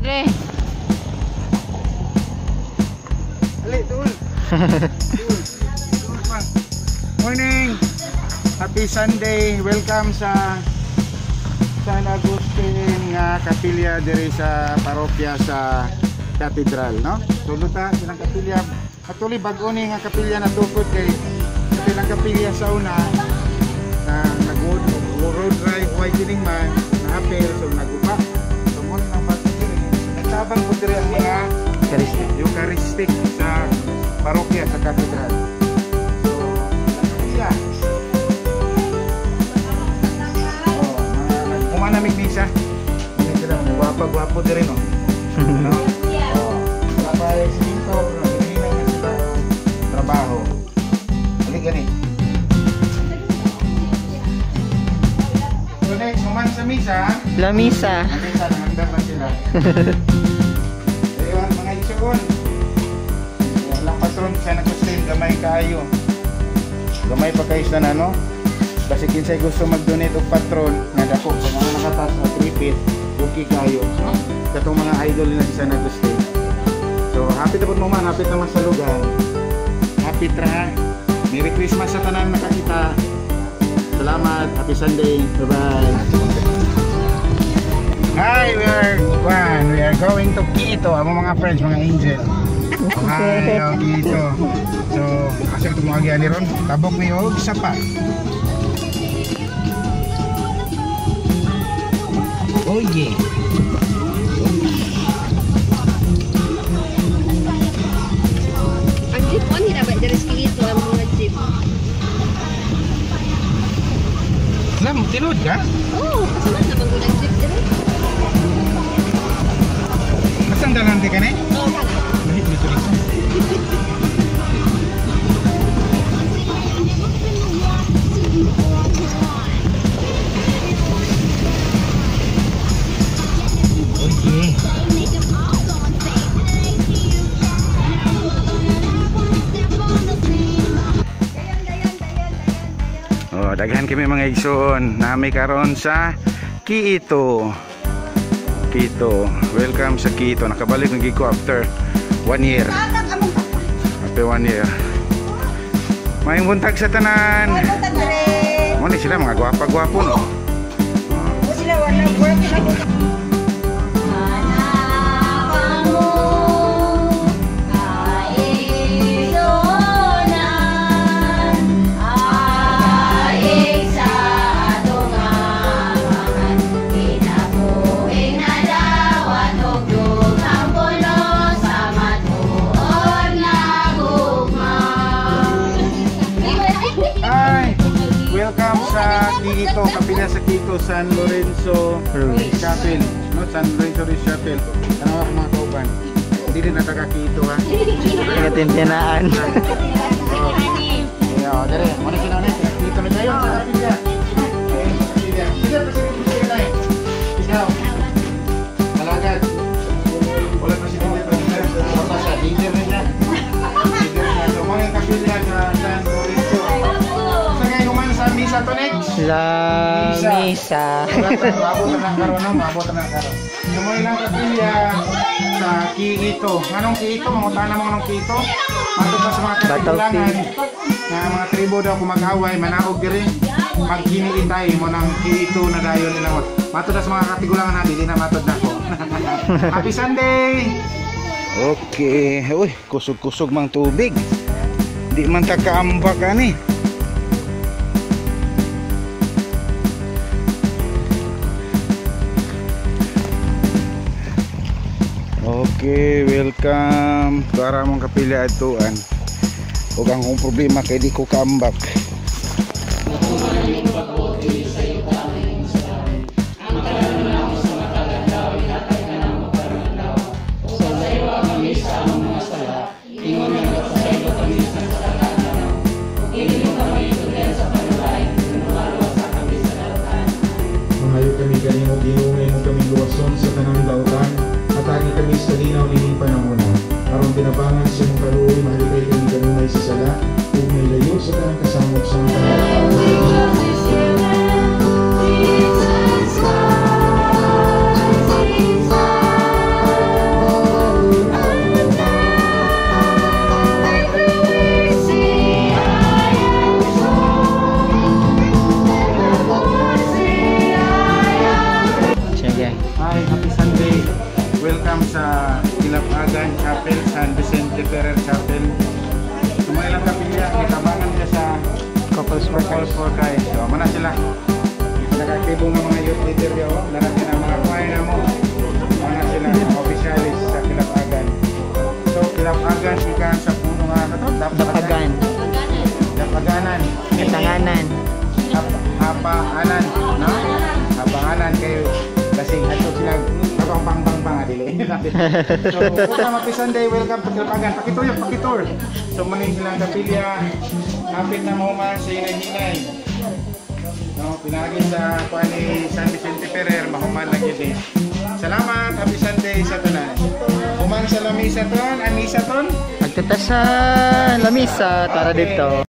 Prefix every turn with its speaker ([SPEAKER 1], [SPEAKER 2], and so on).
[SPEAKER 1] Pre.
[SPEAKER 2] Ali, tuul. Morning. Happy Sunday. Welcome sa San Agustin nga kapilya diri sa parokya sa Katedral, no? Sulod ta silang kapilya. Actually bag-o ni nga kapilya na tukod kay silang kapilya sa una nag-road drive widening man na apel so naguba. So mo nang bato diri. Nagtabang po diri ang mga Eucharistic sa parokya sa Katedral. So kapilya. Kumanamig misa. Hindi sila guwapo diri no. No? Wala pa siminto, hinihinay na sila trabaho. Halik gani. So next, kuman sa misa.
[SPEAKER 1] La misa.
[SPEAKER 2] Sa misa, nangandar na sila. Ayun, mga igsoon. Walang patron sa nag-sustain, gamay kayo. Gamay pa kayo sa ano. Kasi kinsay gusto mag-donate og patron nga dako kung ano nakatas na tripit okay kayo katong mga idol na sa nag-stay. So happy tapos mo man, happy naman sa lugar, happy tra, Merry Christmas sa tanan nakakita. Salamat, happy Sunday, bye bye. Hi, we are going to Quito, among mga friends, mga angel. Hi, Quito. So kasi tumagi ani ron tabok ni og sapa. Oh yeah.
[SPEAKER 3] Ang jeep on hina ba dari Quito ang mga jeep.
[SPEAKER 2] Lam, tinod ka?
[SPEAKER 3] Oh, kasalan na manggulang jeep diri.
[SPEAKER 2] Masang dalan di ka ni?
[SPEAKER 3] Oh, kana.
[SPEAKER 2] Mahit dito dito. Daghan kami mga igsoon nami karon sa Quito. Welcome sa Quito. Nakabalik ng Gico after 1 year. After 1 year. Maayong buntag sa tanan. Mo ni sila mga gwapa-gwapo no.
[SPEAKER 3] Sila wala work na.
[SPEAKER 2] Quito, kapila sa Quito, San Lorenzo Chapel, no? San Lorenzo Chapel. Ano ako mga kauban? Hindi din nataga Quito ha.
[SPEAKER 1] Katintinaan.
[SPEAKER 2] Oh, dere, mo na sila ulit. Quito na tayo sa kapila. Sila pa sila dito na. Ikaw. Malagad. Wala pa sila dito. Wala sa leader na. So, mo yung kapila sa San Lorenzo. Sa ngayon man sa misa to next.
[SPEAKER 1] La misa.
[SPEAKER 2] Mabot na ng karon, no? Mabot na ng karon. Sumoy lang kapilya sa Quito. Anong Quito? Mangutana mo anong Quito? Matod pa sa mga katigulangan na mga tribo daw kung mag-away, manaog diri. Magkiniitay mo ng Quito na dayon nila. Matod na sa mga katigulangan na, hindi na matod na ko. Happy Sunday! Okay. Uy, kusog-kusog mang tubig. Di man takaambak ani. Okay, welcome para mong kapila ituan. Huwag ang kong problema kay di ko kaambak. Mahayo kami kanimo giungay mo kaming luwason sa tanang dautan. Atagi kami sa linaw nining panahon. Aron tinabangan sa mong kaluoy, mahalipay kami kanunay sa sala, ug may layo sa tanang kasamok sa mga tanang. Kilapagan Chapel, San Vicente Ferrer Chapel. Sumay lang kapilya, itabangan nila sa
[SPEAKER 1] Couples for
[SPEAKER 2] Couples for Christ. So, mana sila. Nag-actibo ng mga youth leader yun. Narapin ang mga choir na mo. Mana sila, mga officialis sa Kilapagan. So, Kilapagan, ikan sa puno nga na to.
[SPEAKER 1] Dapagan.
[SPEAKER 2] Dapaganan.
[SPEAKER 1] Katanganan.
[SPEAKER 2] Hapaanan. No? Hapaanan kayo. Kasing ato silang habang bang adili. So, kung Happy Sunday, welcome to Kilapagan. Pakitur yung pakitur. So, maning silang kapilya. Kapit na mahuman sa hinay-hinay. No, pinagin sa kuan ni San Vicente Ferrer, mahuman lang yun. Salamat, Happy Sunday sa tanan. Human sa lamisa ton, anisa ton.
[SPEAKER 1] Magtatasan lamisa tara dito.